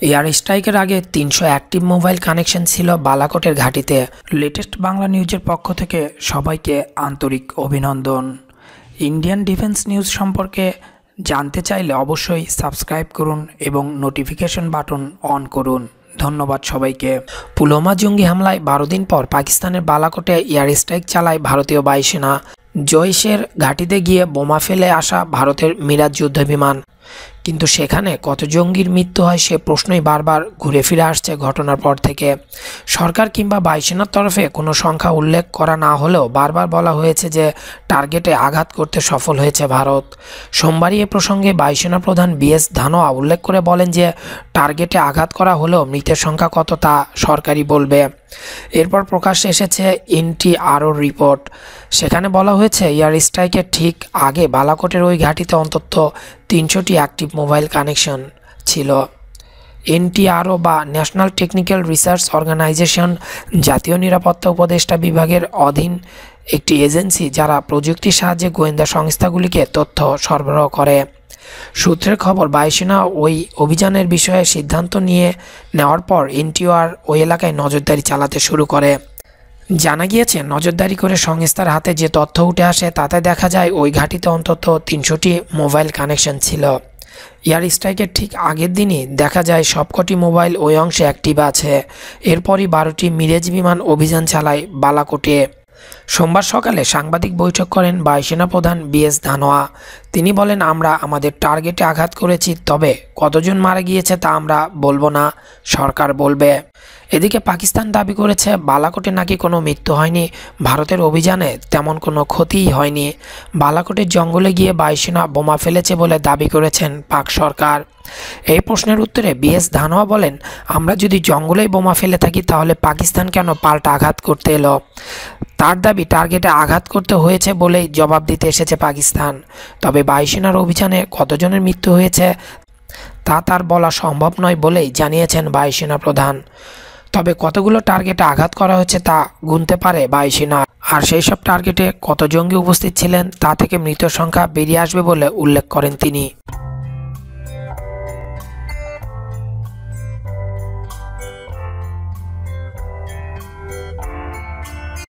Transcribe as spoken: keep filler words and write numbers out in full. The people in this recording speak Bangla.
এয়ার স্ট্রাইকের আগে তিনশো অ্যাক্টিভ মোবাইল কানেকশন ছিল বালাকোটের ঘাঁটিতে। লেটেস্ট বাংলা নিউজের পক্ষ থেকে সবাইকে আন্তরিক অভিনন্দন। ইন্ডিয়ান ডিফেন্স নিউজ সম্পর্কে জানতে চাইলে অবশ্যই সাবস্ক্রাইব করুন এবং নোটিফিকেশন বাটন অন করুন। ধন্যবাদ সবাইকে। পুলওয়ামা জঙ্গি হামলায় বারো দিন পর পাকিস্তানের বালাকোটে এয়ার স্ট্রাইক চালায় ভারতীয় বায়ুসেনা। জৈশের ঘাঁটিতে গিয়ে বোমা ফেলে আসা ভারতের মিরাজ যুদ্ধ বিমান, কিন্তু সেখানে কত জঙ্গির মৃত্যু হয় সে প্রশ্নই বারবার ঘুরে ফিরে আসছে ঘটনার পর থেকে। সরকার কিংবা বায়ুসেনার তরফে কোনো সংখ্যা উল্লেখ করা না হলেও বারবার বলা হয়েছে যে টার্গেটে আঘাত করতে সফল হয়েছে ভারত। সোমবারই এ প্রসঙ্গে বায়ুসেনা প্রধান বি এস ধানোয়া উল্লেখ করে বলেন যে টার্গেটে আঘাত করা হলেও মৃতের সংখ্যা কত তা সরকারই বলবে। এরপর প্রকাশ্যে এসেছে এন টি আর ওর রিপোর্ট। সেখানে বলা হয়েছে এয়ার স্ট্রাইকের ঠিক আগে বালাকোটের ওই ঘাঁটিতে অন্তত তিনশোটি অ্যাক্টিভ মোবাইল কানেকশন ছিল। এন টি আর ও বা ন্যাশনাল টেকনিক্যাল রিসার্চ অর্গানাইজেশন জাতীয় নিরাপত্তা উপদেষ্টা বিভাগের অধীন একটি এজেন্সি যারা প্রযুক্তির সাহায্যে গোয়েন্দা সংস্থাগুলিকে তথ্য সরবরাহ করে। সূত্রের খবর, বায়ুসেনা ওই অভিযানের বিষয়ে সিদ্ধান্ত নিয়ে নেওয়ার পর এন টি আর ওই এলাকায় নজরদারি চালাতে শুরু করে। জানা গিয়েছে, নজরদারি করে সংস্থার হাতে যে তথ্য উঠে আসে তাতে দেখা যায় ওই ঘাঁটিতে অন্তত তিনশোটি মোবাইল কানেকশন ছিল। এয়ার স্ট্রাইকের ঠিক আগের দিনই দেখা যায় সবকটি মোবাইল ওই অংশে অ্যাক্টিভ আছে। এরপরই বারোটি মিরাজ বিমান অভিযান চালায় বালাকোটে। সোমবার সকালে সাংবাদিক বৈঠক করেন বায়ুসেনা প্রধান বি এস ধানোয়া। তিনি বলেন, আমরা আমাদের টার্গেটে আঘাত করেছি, তবে কতজন মারা গিয়েছে তা আমরা বলবো না, সরকার বলবে। এদিকে পাকিস্তান দাবি করেছে বালাকোটে নাকি কোনো মৃত্যু হয়নি, ভারতের অভিযানে তেমন কোনো ক্ষতিই হয়নি। বালাকোটের জঙ্গলে গিয়ে বায়ুসেনা বোমা ফেলেছে বলে দাবি করেছেন পাক সরকার। এই প্রশ্নের উত্তরে বি এস ধানোয়া বলেন, আমরা যদি জঙ্গলেই বোমা ফেলে থাকি তাহলে পাকিস্তান কেন পাল্টা আঘাত করতে এলো? তার দাবি টার্গেটে আঘাত করতে হয়েছে বলেই জবাব দিতে এসেছে পাকিস্তান। তবে বায়ুসেনার অভিযানে কতজনের মৃত্যু হয়েছে তা তার বলা সম্ভব নয় বলেই জানিয়েছেন বায়ুসেনা প্রধান। তবে কতগুলো টার্গেটে আঘাত করা হয়েছে তা গুনতে পারে বায়ুসেনা, আর সেই সব টার্গেটে কত জঙ্গি উপস্থিত ছিলেন তা থেকে মৃত সংখ্যা বেরিয়ে আসবে বলে উল্লেখ করেন তিনি।